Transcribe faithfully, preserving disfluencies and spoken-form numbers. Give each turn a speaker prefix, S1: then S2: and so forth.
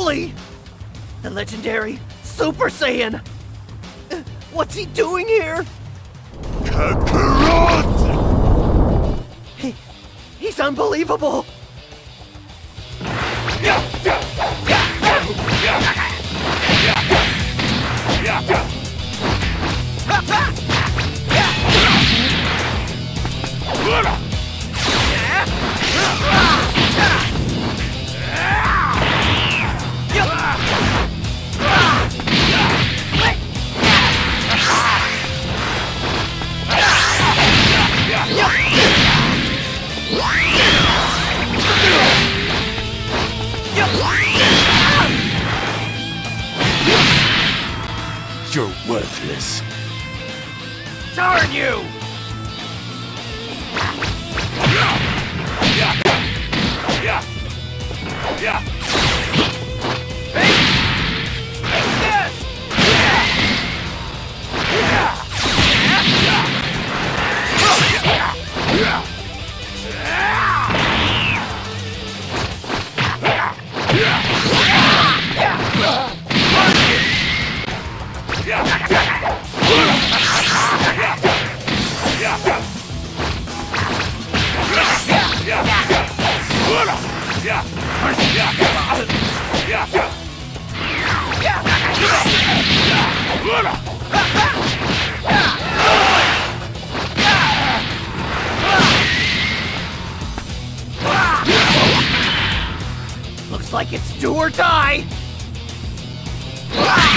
S1: Broly! The legendary Super Saiyan! Uh, What's he doing here?
S2: Kakarot!
S1: He, he's unbelievable!
S2: You're worthless.
S1: Darn you! Looks like it's do or die!